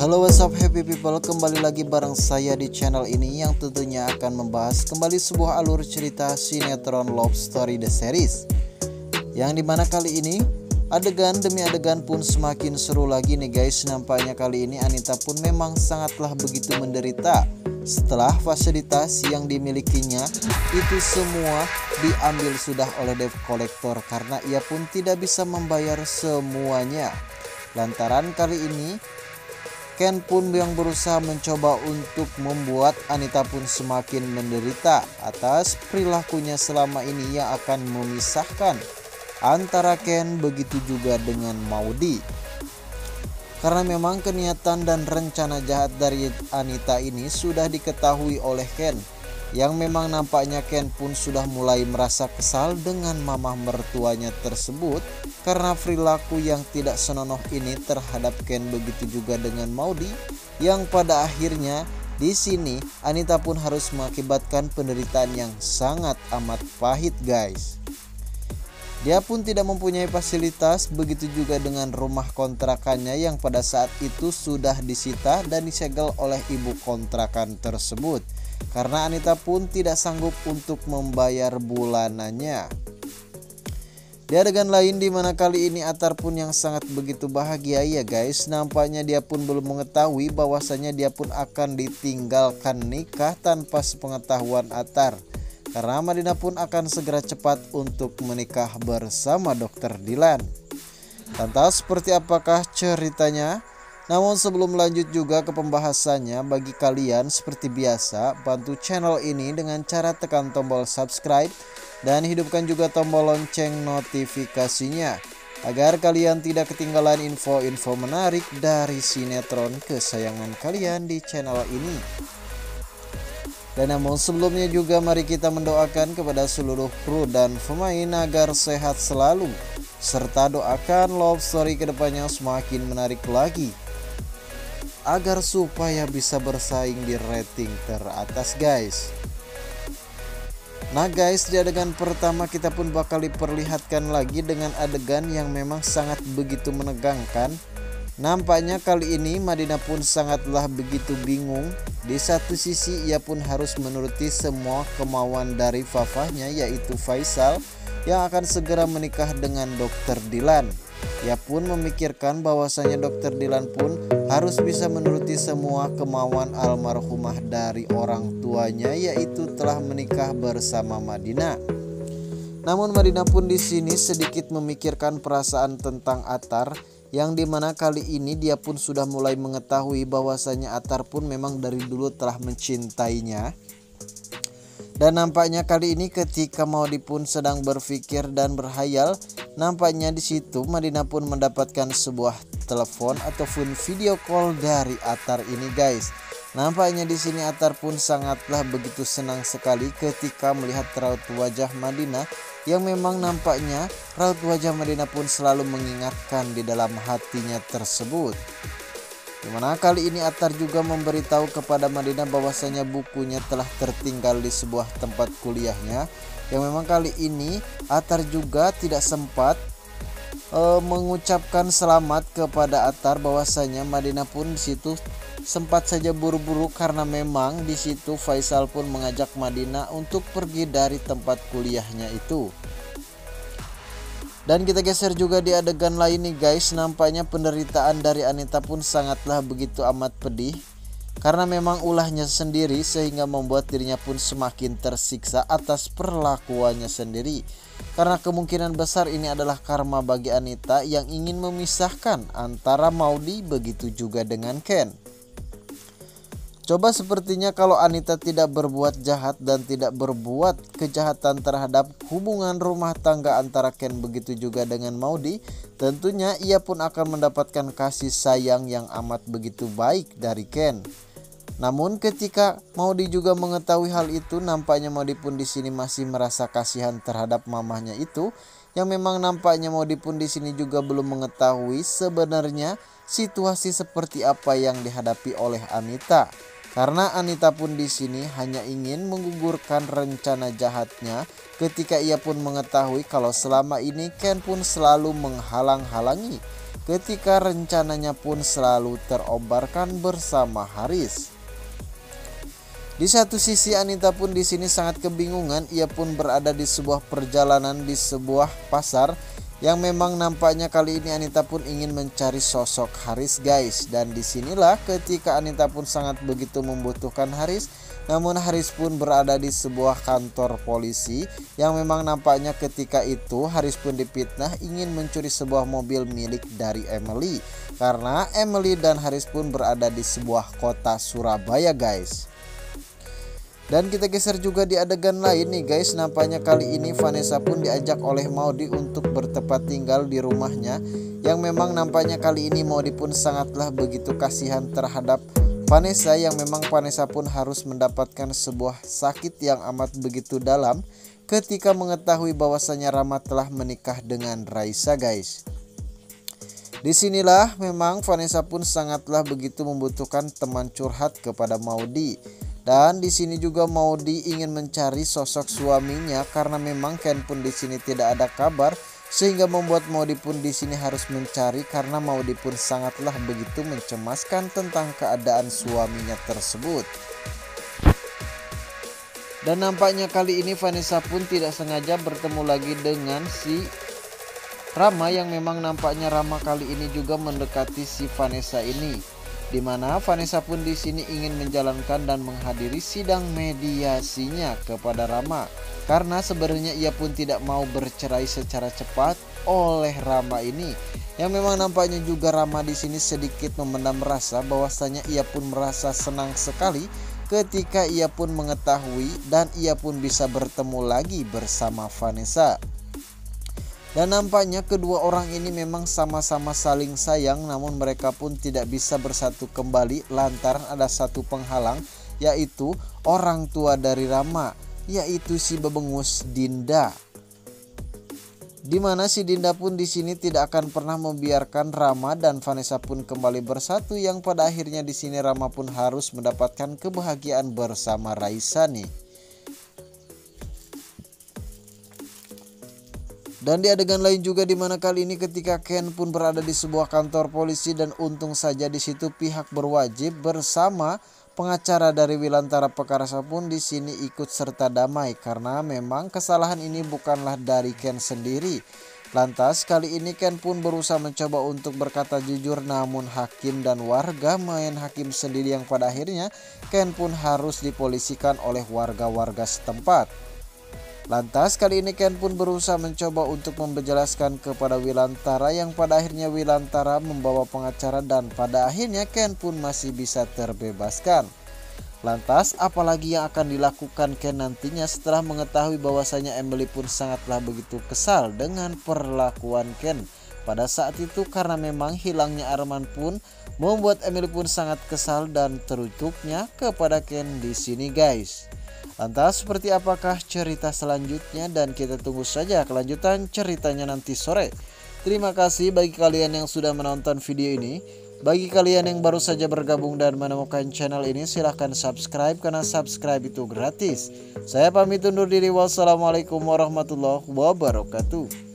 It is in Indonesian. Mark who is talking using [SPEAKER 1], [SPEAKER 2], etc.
[SPEAKER 1] Halo, what's up happy people, kembali lagi bareng saya di channel ini yang tentunya akan membahas kembali sebuah alur cerita sinetron Love Story The Series, yang dimana kali ini adegan demi adegan pun semakin seru lagi nih guys. Nampaknya kali ini Anita pun memang sangatlah begitu menderita setelah fasilitas yang dimilikinya itu semua diambil sudah oleh debt collector, karena ia pun tidak bisa membayar semuanya. Lantaran kali ini Ken pun yang berusaha mencoba untuk membuat Anita pun semakin menderita atas perilakunya selama ini yang akan memisahkan antara Ken begitu juga dengan Maudy. Karena memang keniatan dan rencana jahat dari Anita ini sudah diketahui oleh Ken, yang memang nampaknya Ken pun sudah mulai merasa kesal dengan mamah mertuanya tersebut karena perilaku yang tidak senonoh ini terhadap Ken, begitu juga dengan Maudy, yang pada akhirnya di sini Anita pun harus mengakibatkan penderitaan yang sangat amat pahit guys. Dia pun tidak mempunyai fasilitas, begitu juga dengan rumah kontrakannya yang pada saat itu sudah disita dan disegel oleh ibu kontrakan tersebut, karena Anita pun tidak sanggup untuk membayar bulanannya. Di adegan lain dimana kali ini Atar pun yang sangat begitu bahagia ya guys. Nampaknya dia pun belum mengetahui bahwasanya dia pun akan ditinggalkan nikah tanpa sepengetahuan Atar, karena Madina pun akan segera cepat untuk menikah bersama Dr. Dilan. Lantas seperti apakah ceritanya? Namun sebelum lanjut juga ke pembahasannya, bagi kalian seperti biasa bantu channel ini dengan cara tekan tombol subscribe dan hidupkan juga tombol lonceng notifikasinya agar kalian tidak ketinggalan info-info menarik dari sinetron kesayangan kalian di channel ini. Dan namun sebelumnya juga mari kita mendoakan kepada seluruh kru dan pemain agar sehat selalu, serta doakan Love Story kedepannya semakin menarik lagi agar supaya bisa bersaing di rating teratas guys. Nah guys, di adegan pertama kita pun bakal diperlihatkan lagi dengan adegan yang memang sangat begitu menegangkan. Nampaknya kali ini Madina pun sangatlah begitu bingung. Di satu sisi ia pun harus menuruti semua kemauan dari Fafahnya, yaitu Faisal yang akan segera menikah dengan Dr. Dilan. Ia pun memikirkan bahwasanya Dr. Dilan pun harus bisa menuruti semua kemauan almarhumah dari orang tuanya, yaitu telah menikah bersama Madina. Namun Madina pun di sini sedikit memikirkan perasaan tentang Atar, yang dimana kali ini dia pun sudah mulai mengetahui bahwasanya Atar pun memang dari dulu telah mencintainya. Dan nampaknya kali ini ketika Maudy pun sedang berpikir dan berhayal, nampaknya di situ Madina pun mendapatkan sebuah telepon ataupun video call dari Atar ini guys. Nampaknya di sini Atar pun sangatlah begitu senang sekali ketika melihat raut wajah Madina, yang memang nampaknya raut wajah Madina pun selalu mengingatkan di dalam hatinya tersebut. Dimana kali ini Atar juga memberitahu kepada Madina bahwasanya bukunya telah tertinggal di sebuah tempat kuliahnya, yang memang kali ini Atar juga tidak sempat mengucapkan selamat kepada Atar, bahwasanya Madina pun di situ sempat saja buru-buru karena memang di situ Faisal pun mengajak Madina untuk pergi dari tempat kuliahnya itu. Dan kita geser juga di adegan lain nih guys. Nampaknya penderitaan dari Anita pun sangatlah begitu amat pedih, karena memang ulahnya sendiri sehingga membuat dirinya pun semakin tersiksa atas perlakuannya sendiri. Karena kemungkinan besar ini adalah karma bagi Anita yang ingin memisahkan antara Maudy begitu juga dengan Ken. Coba sepertinya kalau Anita tidak berbuat jahat dan tidak berbuat kejahatan terhadap hubungan rumah tangga antara Ken begitu juga dengan Maudy, tentunya ia pun akan mendapatkan kasih sayang yang amat begitu baik dari Ken. Namun ketika Maudy juga mengetahui hal itu, nampaknya Maudy pun di sini masih merasa kasihan terhadap mamahnya itu, yang memang nampaknya Maudy pun di sini juga belum mengetahui sebenarnya situasi seperti apa yang dihadapi oleh Anita. Karena Anita pun di sini hanya ingin menggugurkan rencana jahatnya ketika ia pun mengetahui kalau selama ini Ken pun selalu menghalang-halangi ketika rencananya pun selalu terobarkan bersama Haris. Di satu sisi Anita pun di sini sangat kebingungan, ia pun berada di sebuah perjalanan di sebuah pasar yang memang nampaknya kali ini Anita pun ingin mencari sosok Haris guys. Dan disinilah ketika Anita pun sangat begitu membutuhkan Haris, namun Haris pun berada di sebuah kantor polisi yang memang nampaknya ketika itu Haris pun dipitnah ingin mencuri sebuah mobil milik dari Emily. Karena Emily dan Haris pun berada di sebuah kota Surabaya guys. Dan kita geser juga di adegan lain nih guys, nampaknya kali ini Vanessa pun diajak oleh Maudy untuk bertempat tinggal di rumahnya, yang memang nampaknya kali ini Maudy pun sangatlah begitu kasihan terhadap Vanessa, yang memang Vanessa pun harus mendapatkan sebuah sakit yang amat begitu dalam ketika mengetahui bahwasanya Rama telah menikah dengan Raisa guys. Disinilah memang Vanessa pun sangatlah begitu membutuhkan teman curhat kepada Maudy. Dan di sini juga Maudy ingin mencari sosok suaminya karena memang Ken pun di sini tidak ada kabar, sehingga membuat Maudy pun di sini harus mencari karena Maudy pun sangatlah begitu mencemaskan tentang keadaan suaminya tersebut. Dan nampaknya kali ini Vanessa pun tidak sengaja bertemu lagi dengan si Rama, yang memang nampaknya Rama kali ini juga mendekati si Vanessa ini. Di mana Vanessa pun di sini ingin menjalankan dan menghadiri sidang mediasinya kepada Rama, karena sebenarnya ia pun tidak mau bercerai secara cepat oleh Rama ini, yang memang nampaknya juga Rama di sini sedikit memendam rasa bahwasanya ia pun merasa senang sekali ketika ia pun mengetahui dan ia pun bisa bertemu lagi bersama Vanessa. Dan nampaknya kedua orang ini memang sama-sama saling sayang, namun mereka pun tidak bisa bersatu kembali lantaran ada satu penghalang, yaitu orang tua dari Rama, yaitu si bebengus Dinda. Dimana si Dinda pun di sini tidak akan pernah membiarkan Rama dan Vanessa pun kembali bersatu, yang pada akhirnya di sini Rama pun harus mendapatkan kebahagiaan bersama Raisa nih. Dan di adegan lain juga dimana kali ini ketika Ken pun berada di sebuah kantor polisi, dan untung saja di situ pihak berwajib bersama pengacara dari Wilantara Pekarasa pun di sini ikut serta damai, karena memang kesalahan ini bukanlah dari Ken sendiri. Lantas kali ini Ken pun berusaha mencoba untuk berkata jujur, namun hakim dan warga main hakim sendiri, yang pada akhirnya Ken pun harus dipolisikan oleh warga-warga setempat. Lantas kali ini Ken pun berusaha mencoba untuk menjelaskan kepada Wilantara, yang pada akhirnya Wilantara membawa pengacara dan pada akhirnya Ken pun masih bisa terbebaskan. Lantas apalagi yang akan dilakukan Ken nantinya setelah mengetahui bahwasanya Emily pun sangatlah begitu kesal dengan perlakuan Ken pada saat itu, karena memang hilangnya Arman pun membuat Emily pun sangat kesal dan terutupnya kepada Ken di sini guys. Lantas seperti apakah cerita selanjutnya, dan kita tunggu saja kelanjutan ceritanya nanti sore. Terima kasih bagi kalian yang sudah menonton video ini. Bagi kalian yang baru saja bergabung dan menemukan channel ini, silahkan subscribe karena subscribe itu gratis. Saya pamit undur diri, wassalamualaikum warahmatullahi wabarakatuh.